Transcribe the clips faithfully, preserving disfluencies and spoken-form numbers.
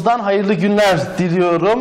açıdan hayırlı günler diliyorum.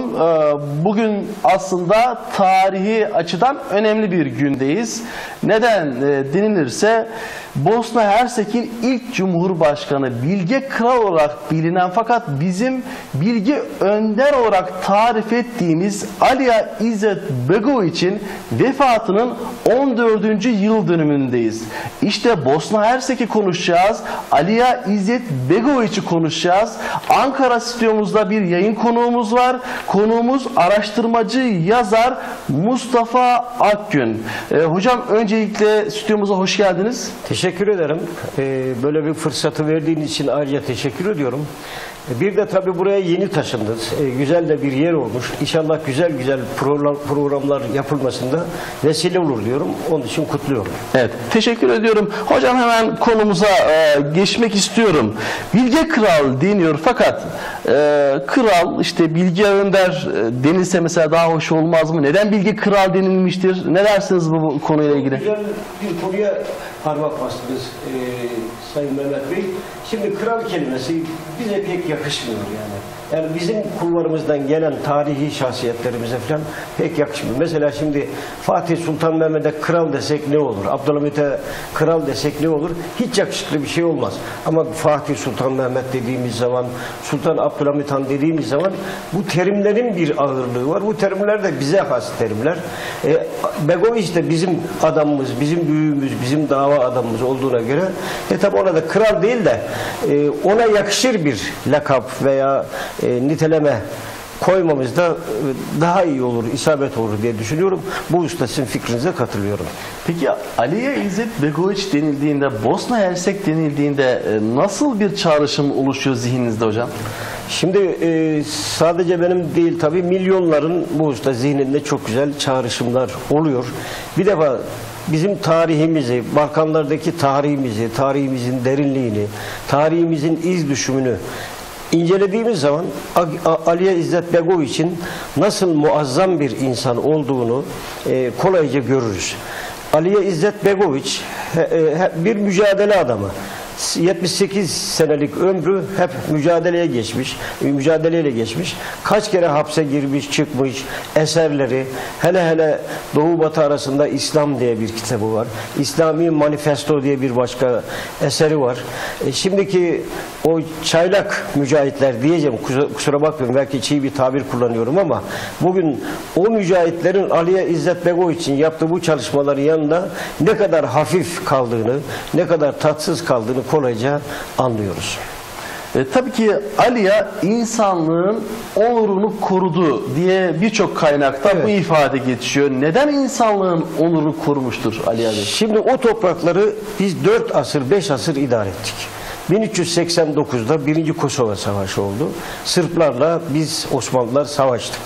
Bugün aslında tarihi açıdan önemli bir gündeyiz. Neden denilirse Bosna Hersek'in ilk Cumhurbaşkanı, Bilge Kral olarak bilinen fakat bizim Bilge Önder olarak tarif ettiğimiz Alija İzzet Begović'in vefatının on dördüncü yıl dönümündeyiz. İşte Bosna Hersek'i konuşacağız. Alija İzzet Begović'i konuşacağız. Ankara stüdyomuzda bir yayın konuğumuz var. Konuğumuz araştırmacı, yazar Mustafa Akgün. Ee, hocam öncelikle stüdyomuza hoş geldiniz. Teşekkür ederim. Ee, böyle bir fırsatı verdiğiniz için ayrıca teşekkür ediyorum. Bir de tabii buraya yeni taşındınız. Ee, güzel de bir yer olmuş. İnşallah güzel güzel program, programlar yapılmasında vesile olur diyorum. Onun için kutluyorum. Evet, teşekkür ediyorum. Hocam hemen konumuza e, geçmek istiyorum. Bilge Kral deniyor fakat e, kral işte Bilge Önder e, denilse mesela daha hoş olmaz mı? Neden Bilge Kral denilmiştir? Ne dersiniz bu, bu konuyla ilgili? Güzel bir konuya parmak bastınız e, Sayın Mehmet Bey. Şimdi kral kelimesi bize pek yakışmıyor yani. Yani bizim kulvarımızdan gelen tarihi şahsiyetlerimize falan pek yakışmıyor. Mesela şimdi Fatih Sultan Mehmet'e kral desek ne olur? Abdülhamit'e kral desek ne olur? Hiç yakışıklı bir şey olmaz. Ama Fatih Sultan Mehmet dediğimiz zaman, Sultan Abdülhamit Han dediğimiz zaman bu terimlerin bir ağırlığı var. Bu terimler de bize has terimler. E, Begović de bizim adamımız, bizim büyüğümüz, bizim dava adamımız olduğuna göre e tabi ona da kral değil de e, ona yakışır bir lakap veya e, niteleme koymamız da daha iyi olur, isabet olur diye düşünüyorum. Bu usta sizin fikrinize katılıyorum. Peki Alija İzzet Begović denildiğinde, Bosna Hersek denildiğinde nasıl bir çağrışım oluşuyor zihninizde hocam? Şimdi e, sadece benim değil tabii milyonların bu usta zihninde çok güzel çağrışımlar oluyor. Bir defa bizim tarihimizi, Balkanlardaki tarihimizi, tarihimizin derinliğini, tarihimizin iz düşümünü incelediğimiz zaman Alija İzzet Begović'in nasıl muazzam bir insan olduğunu e, kolayca görürüz. Alija İzzet Begović he, he, bir mücadele adamı. yetmiş sekiz senelik ömrü hep mücadeleye geçmiş, mücadeleyle geçmiş. Kaç kere hapse girmiş, çıkmış, eserleri, hele hele Doğu Batı arasında İslam diye bir kitabı var. İslami Manifesto diye bir başka eseri var. E şimdiki o çaylak mücahitler diyeceğim, kusura bakmayın belki çiğ bir tabir kullanıyorum ama bugün o mücahitlerin Alija İzzet Begović'in yaptığı bu çalışmaların yanında ne kadar hafif kaldığını, ne kadar tatsız kaldığını kolayca anlıyoruz. E, tabii ki Alija insanlığın onurunu korudu diye birçok kaynakta evet, bu ifade geçiyor. Neden insanlığın onurunu korumuştur Alija Bey? Şimdi o toprakları biz dört asır, beş asır idare ettik. bin üç yüz seksen dokuz'da birinci Kosova Savaşı oldu. Sırplarla biz Osmanlılar savaştık.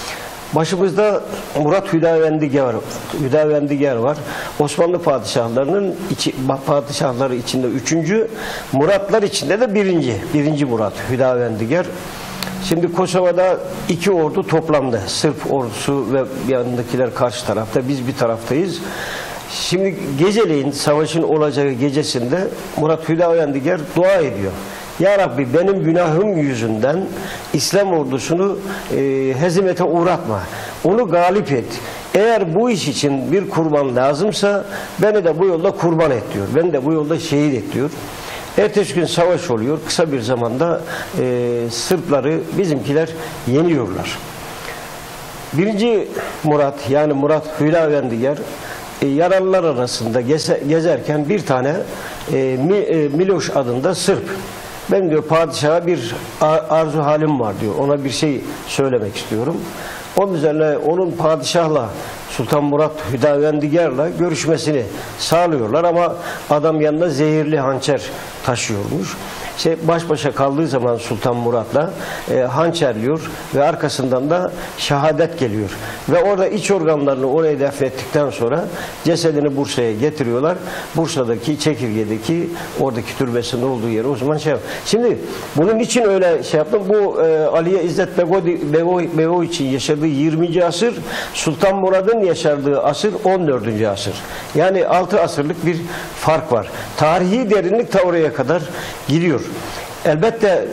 Başımızda Murat Hüdavendigar, Hüdavendigar var. Osmanlı padişahlarının içi, padişahları içinde üçüncü, Muratlar içinde de birinci. Birinci Murat Hüdavendigar. Şimdi Kosova'da iki ordu toplamda. Sırp ordusu ve yanındakiler karşı tarafta. Biz bir taraftayız. Şimdi geceleyin savaşın olacağı gecesinde Murat Hüdavendigar dua ediyor. Ya Rabbi benim günahım yüzünden İslam ordusunu e, hezimete uğratma. Onu galip et. Eğer bu iş için bir kurban lazımsa beni de bu yolda kurban et diyor. Beni de bu yolda şehit et diyor. Ertesi gün savaş oluyor. Kısa bir zamanda e, Sırpları bizimkiler yeniyorlar. Birinci Murat yani Murat Hüdavendigar e, yaralılar arasında geze, gezerken bir tane e, Mi, e, Miloš adında Sırp. Ben diyor padişaha bir arzu halim var diyor. Ona bir şey söylemek istiyorum. Onun üzerine onun padişahla Sultan Murat Hüdavendigar'la görüşmesini sağlıyorlar ama adam yanında zehirli hançer taşıyormuş. İşte baş başa kaldığı zaman Sultan Murat'la e, hançerliyor ve arkasından da şehadet geliyor. Ve orada iç organlarını oraya defnettikten sonra cesedini Bursa'ya getiriyorlar. Bursa'daki çekirgedeki oradaki türbesinin olduğu yere o zaman şey yap. Şimdi bunun için öyle şey yaptım. Bu e, Alija İzzet Begović'in yaşadığı yirminci asır, Sultan Murad'ın yaşadığı asır on dördüncü asır. Yani altı asırlık bir fark var. Tarihi derinlik ta oraya kadar gidiyor. Elbette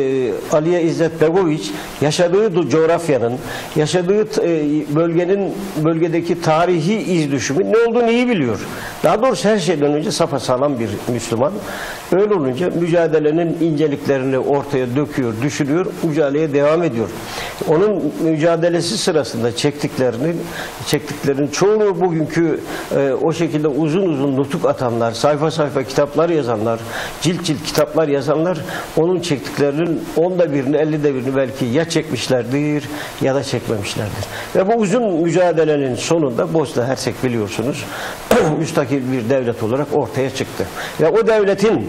e, Aliye İzzet Begoviç yaşadığı coğrafyanın, yaşadığı e, bölgenin bölgedeki tarihi iz düşümü ne olduğunu iyi biliyor. Daha doğrusu her şeyden önce sapasağlam bir Müslüman. Öyle olunca mücadelenin inceliklerini ortaya döküyor, düşünüyor, mücadeleye devam ediyor. Onun mücadelesi sırasında çektiklerini, çektiklerinin çoğunu bugünkü e, o şekilde uzun uzun nutuk atanlar, sayfa sayfa kitaplar yazanlar, cilt cilt kitaplar yazanlar onun çektiklerinin onda birini, ellide birini belki ya çekmişlerdir ya da çekmemişlerdir. Ve bu uzun mücadelenin sonunda Bosna Hersek biliyorsunuz müstakil bir devlet olarak ortaya çıktı. Ve o devletin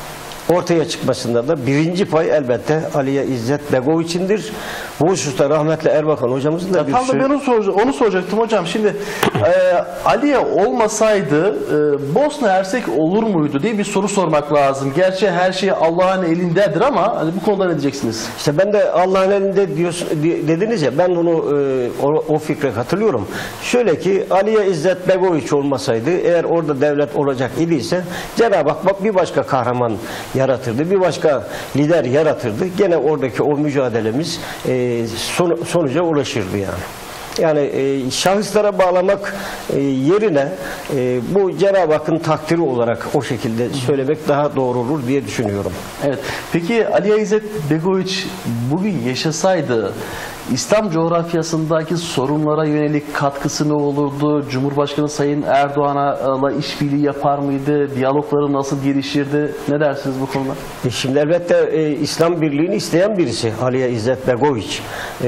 ortaya çıkmasında da birinci pay elbette Aliye İzzet Begoviç'indir. Bu hususta rahmetli Erbakan hocamızın da ya bir tam da sürü... ben onu, sorca onu soracaktım hocam. Şimdi e, Aliye olmasaydı e, Bosna Hersek olur muydu diye bir soru sormak lazım. Gerçi her şey Allah'ın elindedir ama hani bu konuda ne diyeceksiniz? İşte ben de Allah'ın elinde diyorsun, dediniz ya, ben onu e, o, o fikre katılıyorum. Şöyle ki Aliye İzzet Begoviç olmasaydı, eğer orada devlet olacak idiyse Cenab-ı Hak bir başka kahraman yaratırdı, bir başka lider yaratırdı. Gene oradaki o mücadelemiz e, son, sonuca ulaşırdı yani. Yani e, şahıslara bağlamak e, yerine e, bu Cenab-ı Hakk'ın takdiri olarak o şekilde söylemek daha doğru olur diye düşünüyorum. Evet. Peki Aliye İzzet Begoviç bugün yaşasaydı İslam coğrafyasındaki sorunlara yönelik katkısı ne olurdu? Cumhurbaşkanı Sayın Erdoğan'la işbirliği yapar mıydı? Diyalogları nasıl gelişirdi? Ne dersiniz bu konuda? E şimdi elbette e, İslam birliğini isteyen birisi Aliye İzzet Begoviç.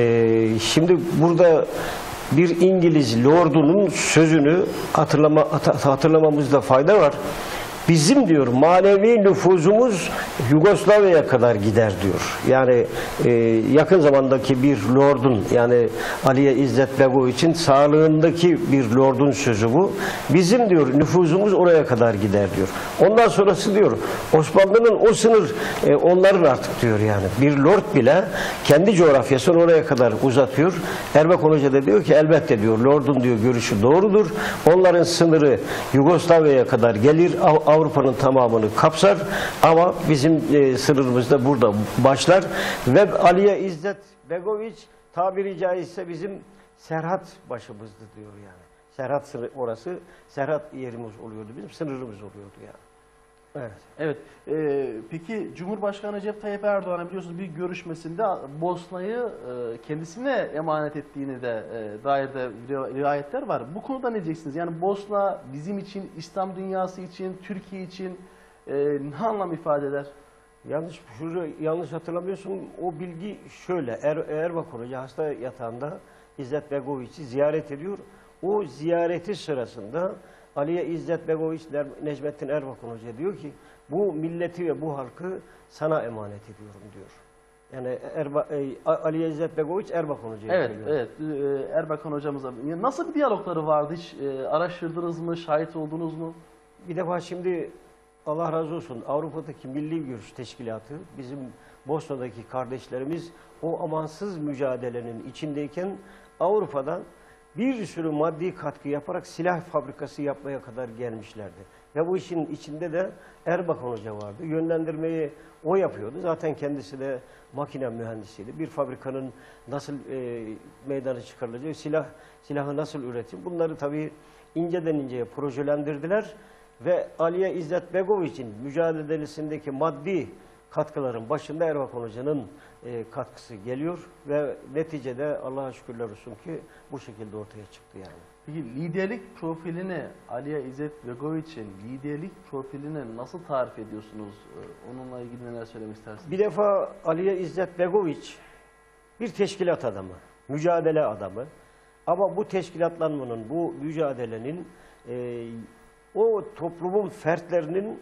E, şimdi burada bir İngiliz lordunun sözünü hatırlama, hatırlamamızda fayda var. Bizim diyor manevi nüfuzumuz Yugoslavya'ya kadar gider diyor. Yani e, yakın zamandaki bir lordun, yani Aliye İzzet Begoviç'in sağlığındaki bir lordun sözü bu. Bizim diyor nüfuzumuz oraya kadar gider diyor. Ondan sonrası diyor Osmanlı'nın o sınır e, onların artık diyor yani. Bir lord bile kendi coğrafyasını oraya kadar uzatıyor. Erbakan Hoca da diyor ki elbette diyor lordun diyor görüşü doğrudur. Onların sınırı Yugoslavya'ya kadar gelir. Avrupa'nın tamamını kapsar ama bizim e, sınırımız da burada başlar ve Aliye İzzet Begoviç tabiri caizse bizim Serhat başımızdı diyor yani. Serhat sınır orası, Serhat yerimiz oluyordu, bizim sınırımız oluyordu yani. Evet. Evet. Ee, peki Cumhurbaşkanı Recep Tayyip Erdoğan'a biliyorsunuz bir görüşmesinde Bosna'yı e, kendisine emanet ettiğini de e, dair de rivayetler var. Bu konuda ne diyeceksiniz? Yani Bosna bizim için, İslam dünyası için, Türkiye için e, ne anlam ifade eder? Yanlış, şunu yanlış hatırlamıyorsun. O bilgi şöyle. Er, Erbakan Hoca hasta yatağında İzzet Begoviç'i ziyaret ediyor. O ziyareti sırasında Aliye İzzet Begoviç Necmettin Erbakan Hoca diyor ki bu milleti ve bu halkı sana emanet ediyorum diyor. Yani Erba, e, Aliye İzzet Begoviç Erbakan Hoca'ya evet, söylüyor. Evet, e, Erbakan hocamıza. Nasıl bir diyalogları vardı hiç? E, araştırdınız mı? Şahit oldunuz mu? Bir defa şimdi Allah razı olsun Avrupa'daki Milli Görüş Teşkilatı bizim Bosna'daki kardeşlerimiz o amansız mücadelenin içindeyken Avrupa'dan bir sürü maddi katkı yaparak silah fabrikası yapmaya kadar gelmişlerdi. Ve bu işin içinde de Erbakan Hoca vardı. Yönlendirmeyi o yapıyordu. Zaten kendisi de makine mühendisiydi. Bir fabrikanın nasıl e, meydana çıkarılacağı, silah silahı nasıl üretim, bunları tabii inceden inceye projelendirdiler. Ve Aliye İzzet Begoviç'in mücadelesindeki maddi katkıların başında Erbakan Hoca'nın e, katkısı geliyor ve neticede Allah'a şükürler olsun ki bu şekilde ortaya çıktı yani. Peki liderlik profilini Aliye İzzet Begoviç'in liderlik profilini nasıl tarif ediyorsunuz? Onunla ilgili neler söylemek istersiniz? Bir defa Aliye İzzet Begoviç bir teşkilat adamı, mücadele adamı. Ama bu teşkilatlanmanın, bu mücadelenin e, o toplumun fertlerinin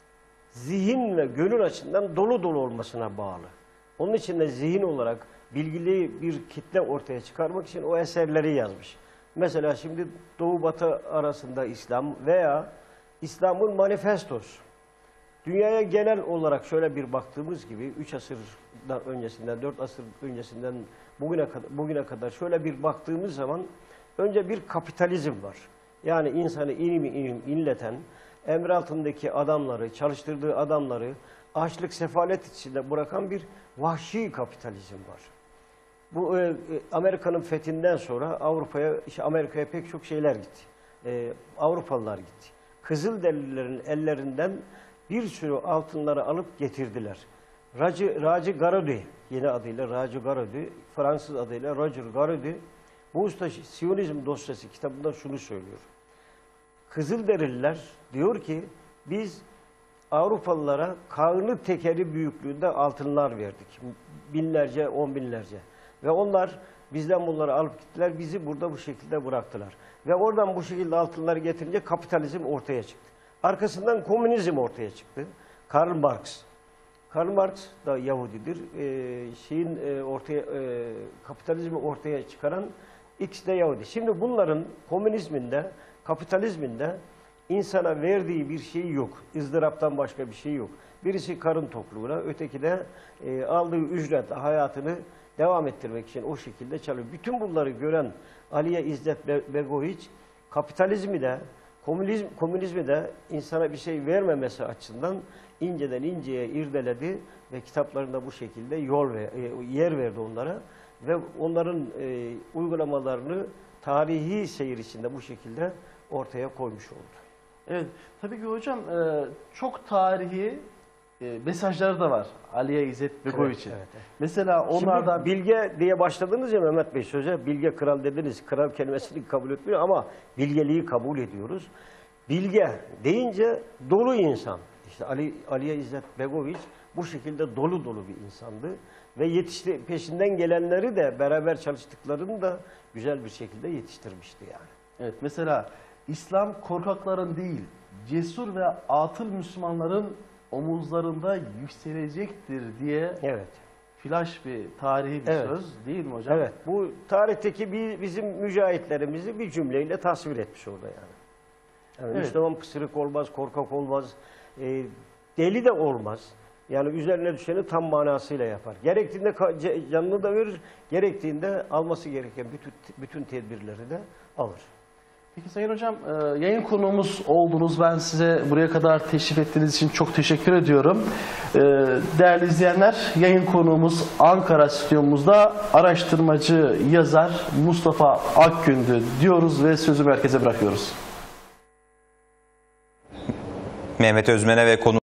zihin ve gönül açısından dolu dolu olmasına bağlı. Onun için de zihin olarak bilgili bir kitle ortaya çıkarmak için o eserleri yazmış. Mesela şimdi Doğu Batı arasında İslam veya İslam'ın manifestosu. Dünyaya genel olarak şöyle bir baktığımız gibi üç asır öncesinden, dört asır öncesinden bugüne kadar, bugüne kadar şöyle bir baktığımız zaman önce bir kapitalizm var. Yani insanı ilim ilim inleten, emri altındaki adamları, çalıştırdığı adamları açlık, sefalet içinde bırakan bir vahşi kapitalizm var. Bu e, Amerika'nın fethinden sonra Avrupa'ya, işte Amerika'ya pek çok şeyler gitti. E, Avrupalılar gitti. Kızılderililerin ellerinden bir sürü altınları alıp getirdiler. Raci, Raci Garodi, yeni adıyla Raci Garodi, Fransız adıyla Roger Garodi, bu usta Siyonizm dosyası kitabında şunu söylüyor. Kızılderililer diyor ki biz Avrupalılara kağını tekeri büyüklüğünde altınlar verdik. Binlerce, on binlerce. Ve onlar bizden bunları alıp gittiler, bizi burada bu şekilde bıraktılar. Ve oradan bu şekilde altınları getirince kapitalizm ortaya çıktı. Arkasından komünizm ortaya çıktı. Karl Marx. Karl Marx da Yahudidir. Ee, şeyin e, ortaya e, kapitalizmi ortaya çıkaran X de Yahudi. Şimdi bunların komünizminde, kapitalizminde insana verdiği bir şey yok. ızdıraptan başka bir şey yok. Birisi karın tokluğuna, öteki de e, aldığı ücret hayatını devam ettirmek için o şekilde çalışıyor. Bütün bunları gören Aliye İzzet Begoviç, kapitalizmi de, komünizm, komünizmi de insana bir şey vermemesi açısından inceden inceye irdeledi ve kitaplarında bu şekilde yol ve yer verdi onlara ve onların e, uygulamalarını tarihi seyir içinde bu şekilde ortaya koymuş oldu. Evet, tabii ki hocam e, çok tarihi e, mesajları da var Aliye İzzet Begoviç'in. Evet, evet, evet. Mesela onlardan... Şimdi bilge diye başladınız ya Mehmet Bey söze, bilge kral dediniz. Kral kelimesini kabul etmiyor ama bilgeliği kabul ediyoruz. Bilge deyince dolu insan. İşte Ali, Aliye İzzet Begoviç bu şekilde dolu dolu bir insandı. Ve yetişti, peşinden gelenleri de beraber çalıştıklarını da güzel bir şekilde yetiştirmişti yani. Evet, mesela İslam korkakların değil, cesur ve atıl Müslümanların omuzlarında yükselecektir diye evet. Flash bir tarihi bir evet. söz değil mi hocam? Evet, bu tarihteki bir, bizim mücahitlerimizi bir cümleyle tasvir etmiş orada yani. Yani evet. Müslüman pısırık olmaz, korkak olmaz, e, deli de olmaz. Yani üzerine düşeni tam manasıyla yapar. Gerektiğinde canını da verir, gerektiğinde alması gereken bütün, bütün tedbirleri de alır. Peki Sayın Hocam, yayın konuğumuz oldunuz. Ben size buraya kadar teşrif ettiğiniz için çok teşekkür ediyorum. Değerli izleyenler, yayın konuğumuz Ankara stüdyomuzda araştırmacı, yazar Mustafa Akgün'dü diyoruz ve sözü merkeze bırakıyoruz. Mehmet Özmen'e ve konu